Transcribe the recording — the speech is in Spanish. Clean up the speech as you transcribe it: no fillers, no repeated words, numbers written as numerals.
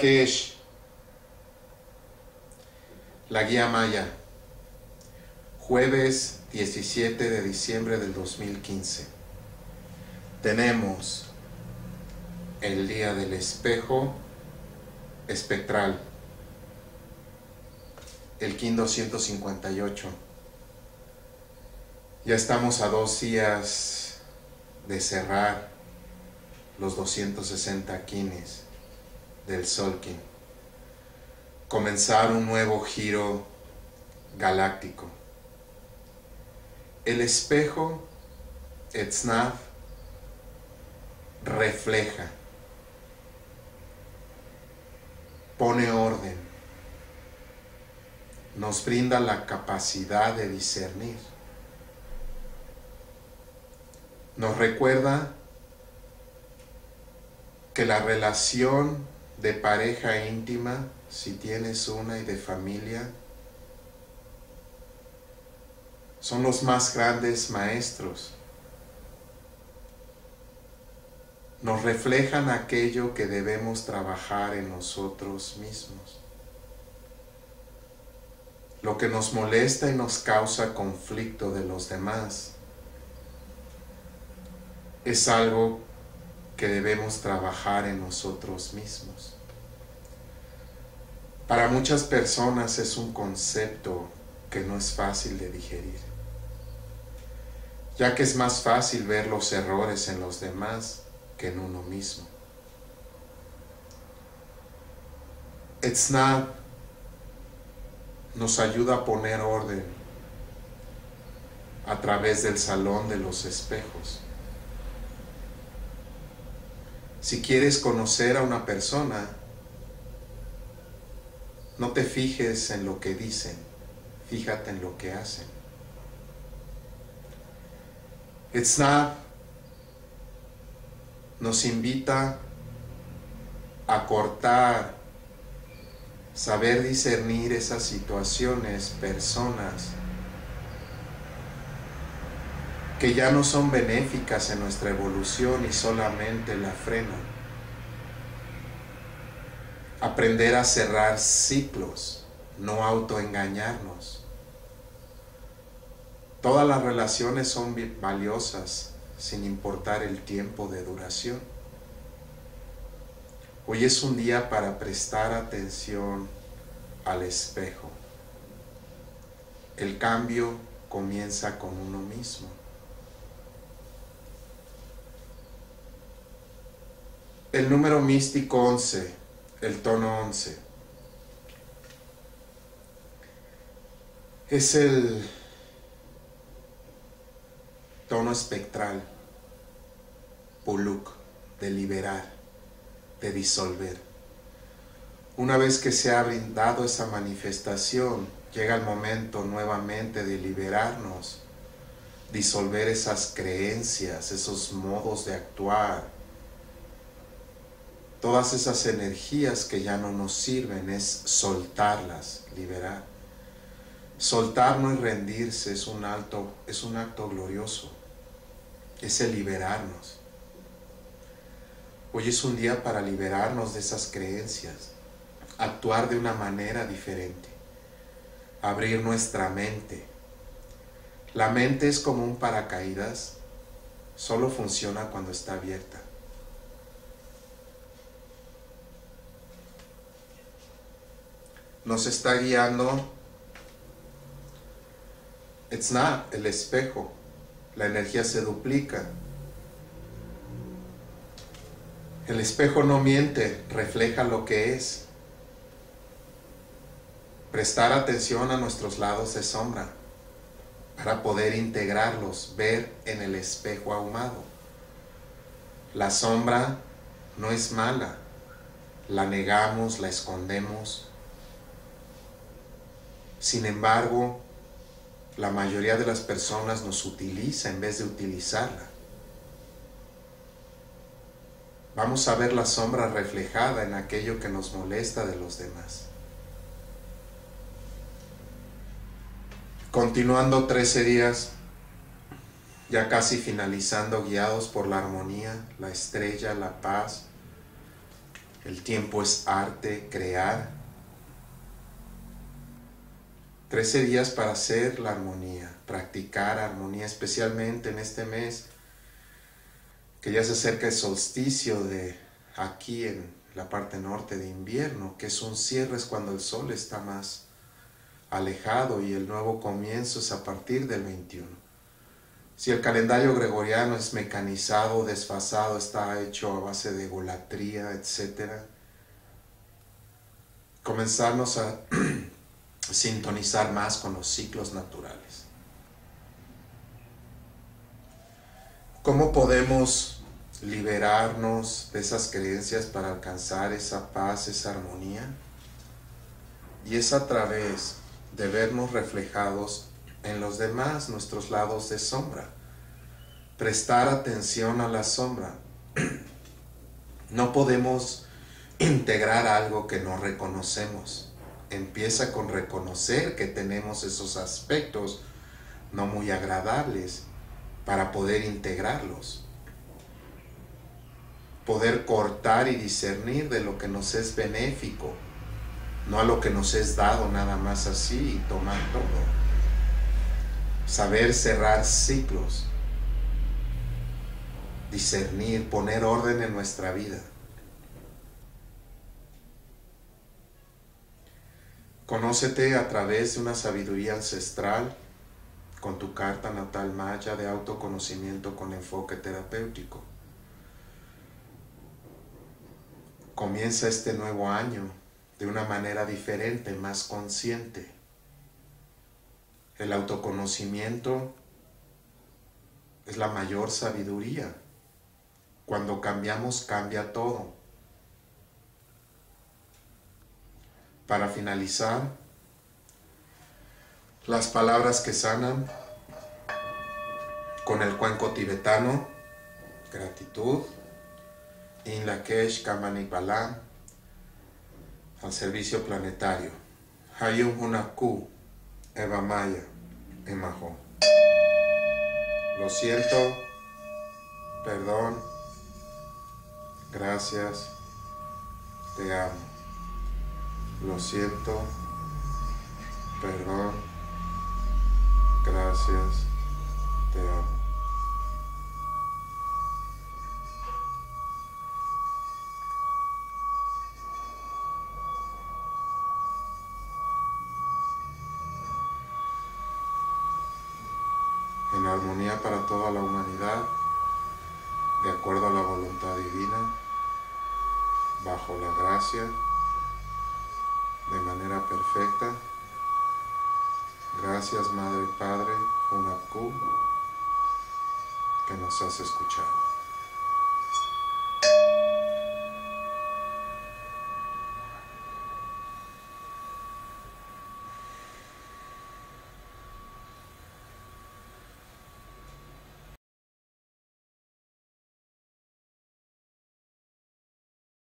Rakesh, la guía maya, jueves 17 de diciembre del 2015. Tenemos el día del espejo espectral, el Kin 258. Ya estamos a 2 días de cerrar los 260 Kines del Solkin. Comenzar un nuevo giro galáctico. El espejo, Etznav, refleja, pone orden, nos brinda la capacidad de discernir. Nos recuerda que la relación de pareja íntima, si tienes una, y de familia, son los más grandes maestros. Nos reflejan aquello que debemos trabajar en nosotros mismos. Lo que nos molesta y nos causa conflicto de los demás es algo que debemos trabajar en nosotros mismos. Para muchas personas es un concepto que no es fácil de digerir, ya que es más fácil ver los errores en los demás que en uno mismo. Etznav nos ayuda a poner orden a través del salón de los espejos. Si quieres conocer a una persona, no te fijes en lo que dicen, fíjate en lo que hacen. Etznav nos invita a cortar, saber discernir esas situaciones, personas que ya no son benéficas en nuestra evolución y solamente la frenan. Aprender a cerrar ciclos, no autoengañarnos. Todas las relaciones son valiosas, sin importar el tiempo de duración. Hoy es un día para prestar atención al espejo. El cambio comienza con uno mismo. El número místico 11, el tono 11, es el tono espectral, Puluk, de liberar, de disolver. Una vez que se ha brindado esa manifestación, llega el momento nuevamente de liberarnos, disolver esas creencias, esos modos de actuar, todas esas energías que ya no nos sirven, es soltarlas, liberar. Soltar no es rendirse, es un acto glorioso, es el liberarnos. Hoy es un día para liberarnos de esas creencias, actuar de una manera diferente, abrir nuestra mente. La mente es como un paracaídas, solo funciona cuando está abierta. Nos está guiando Etznav, el espejo. La energía se duplica. El espejo no miente, refleja lo que es. Prestar atención a nuestros lados de sombra para poder integrarlos, ver en el espejo ahumado. La sombra no es mala, la negamos, la escondemos. Sin embargo, la mayoría de las personas nos utiliza en vez de utilizarla. Vamos a ver la sombra reflejada en aquello que nos molesta de los demás. Continuando 13 días, ya casi finalizando, guiados por la armonía, la estrella, la paz, El tiempo es arte, crear. 13 días para hacer la armonía, practicar armonía, especialmente en este mes que ya se acerca el solsticio de aquí en la parte norte de invierno, que es un cierre, es cuando el sol está más alejado, y el nuevo comienzo es a partir del 21. Si el calendario gregoriano es mecanizado, desfasado, está hecho a base de egolatría, etc., comenzarnos a sintonizar más con los ciclos naturales. ¿Cómo podemos liberarnos de esas creencias para alcanzar esa paz, esa armonía? Y es a través de vernos reflejados en los demás, nuestros lados de sombra. Prestar atención a la sombra. No podemos integrar algo que no reconocemos. Empieza con reconocer que tenemos esos aspectos no muy agradables para poder integrarlos. Poder cortar y discernir de lo que nos es benéfico, no a lo que nos es dado nada más así y tomar todo. Saber cerrar ciclos, discernir, poner orden en nuestra vida. Conócete a través de una sabiduría ancestral con tu carta natal maya de autoconocimiento con enfoque terapéutico. Comienza este nuevo año de una manera diferente, más consciente. El autoconocimiento es la mayor sabiduría. Cuando cambiamos, cambia todo. Para finalizar, las palabras que sanan con el cuenco tibetano, gratitud, In Lakesh Kamani Balam, al servicio planetario, Hayum Hunaku, Eva Maya, Emajo. Lo siento, perdón, gracias, te amo. Lo siento, perdón, gracias, te amo. En armonía para toda la humanidad, de acuerdo a la voluntad divina, bajo la gracia, de manera perfecta. Gracias, Madre y Padre, Hunaku, que nos has escuchado.